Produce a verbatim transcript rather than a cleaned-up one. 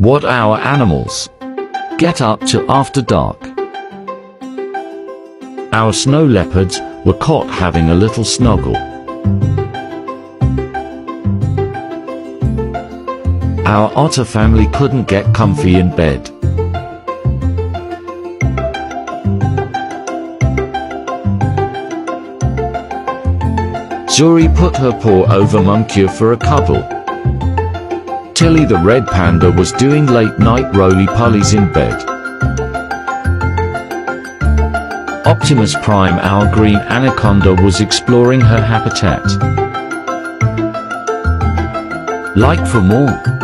What our animals get up to after dark. Our snow leopards were caught having a little snuggle. Our otter family couldn't get comfy in bed. Zuri put her paw over Munkyo for a cuddle. Tilly the red panda was doing late-night roly-polies in bed. Optimus Prime, our green anaconda, was exploring her habitat. Like for more.